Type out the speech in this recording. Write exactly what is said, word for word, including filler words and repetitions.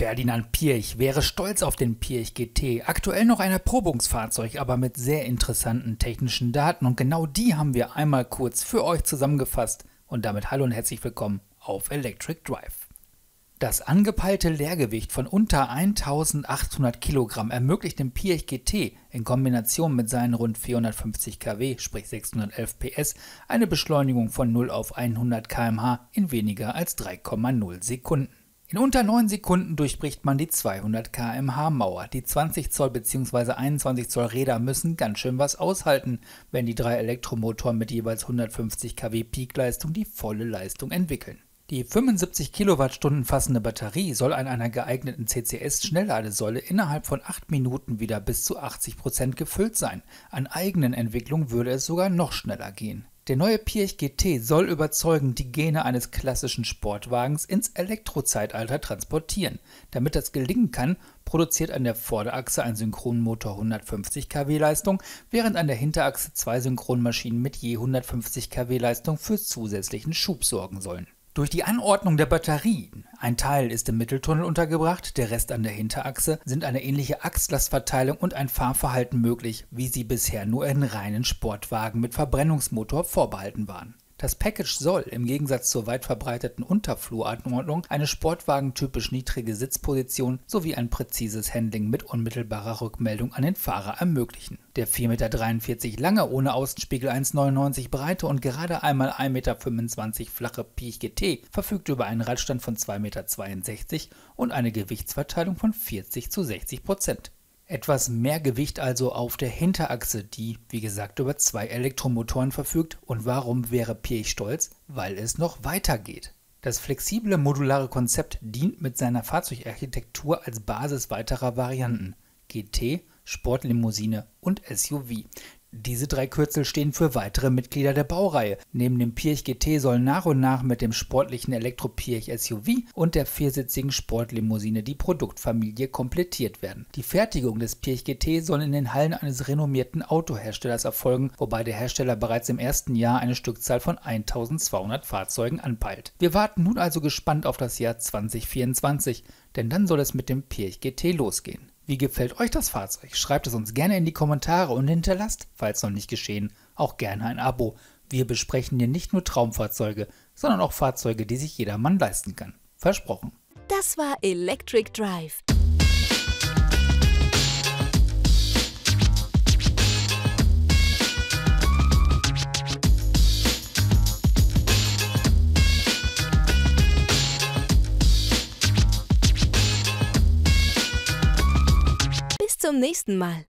Ferdinand Piëch wäre stolz auf den Piëch G T, aktuell noch ein Erprobungsfahrzeug, aber mit sehr interessanten technischen Daten, und genau die haben wir einmal kurz für euch zusammengefasst. Und damit hallo und herzlich willkommen auf Electric Drive. Das angepeilte Leergewicht von unter eintausendachthundert Kilogramm ermöglicht dem Piëch G T in Kombination mit seinen rund vierhundertfünfzig Kilowatt, sprich sechshundertelf P S, eine Beschleunigung von null auf hundert Kilometer pro Stunde in weniger als drei Komma null Sekunden. In unter neun Sekunden durchbricht man die zweihundert Kilometer pro Stunde Mauer. Die zwanzig Zoll bzw. einundzwanzig Zoll Räder müssen ganz schön was aushalten, wenn die drei Elektromotoren mit jeweils hundertfünfzig Kilowatt Peakleistung die volle Leistung entwickeln. Die fünfundsiebzig Kilowattstunden fassende Batterie soll an einer geeigneten C C S-Schnellladesäule innerhalb von acht Minuten wieder bis zu achtzig Prozent gefüllt sein. An eigenen Entwicklungen würde es sogar noch schneller gehen. Der neue Piëch G T soll überzeugend die Gene eines klassischen Sportwagens ins Elektrozeitalter transportieren. Damit das gelingen kann, produziert an der Vorderachse ein Synchronmotor hundertfünfzig Kilowatt Leistung, während an der Hinterachse zwei Synchronmaschinen mit je hundertfünfzig Kilowatt Leistung für zusätzlichen Schub sorgen sollen. Durch die Anordnung der Batterien, ein Teil ist im Mitteltunnel untergebracht, der Rest an der Hinterachse, sind eine ähnliche Achslastverteilung und ein Fahrverhalten möglich, wie sie bisher nur in reinen Sportwagen mit Verbrennungsmotor vorbehalten waren. Das Package soll im Gegensatz zur weit verbreiteten Unterfluranordnung eine sportwagentypisch niedrige Sitzposition sowie ein präzises Handling mit unmittelbarer Rückmeldung an den Fahrer ermöglichen. Der vier Komma dreiundvierzig Meter lange, ohne Außenspiegel eins Komma neunundneunzig breite und gerade einmal ein Komma fünfundzwanzig Meter flache Piëch G T verfügt über einen Radstand von zwei Komma zweiundsechzig Meter und eine Gewichtsverteilung von vierzig zu sechzig Prozent. Etwas mehr Gewicht also auf der Hinterachse, die, wie gesagt, über zwei Elektromotoren verfügt. Und warum wäre Piëch stolz? Weil es noch weitergeht. Das flexible modulare Konzept dient mit seiner Fahrzeugarchitektur als Basis weiterer Varianten: G T, Sportlimousine und S U V. Diese drei Kürzel stehen für weitere Mitglieder der Baureihe. Neben dem Piëch G T sollen nach und nach mit dem sportlichen Elektro-Piëch S U V und der viersitzigen Sportlimousine die Produktfamilie komplettiert werden. Die Fertigung des Piëch G T soll in den Hallen eines renommierten Autoherstellers erfolgen, wobei der Hersteller bereits im ersten Jahr eine Stückzahl von eintausendzweihundert Fahrzeugen anpeilt. Wir warten nun also gespannt auf das Jahr zwanzig vierundzwanzig, denn dann soll es mit dem Piëch G T losgehen. Wie gefällt euch das Fahrzeug? Schreibt es uns gerne in die Kommentare und hinterlasst, falls noch nicht geschehen, auch gerne ein Abo. Wir besprechen hier nicht nur Traumfahrzeuge, sondern auch Fahrzeuge, die sich jedermann leisten kann. Versprochen. Das war Electric Drive. Bis zum nächsten Mal.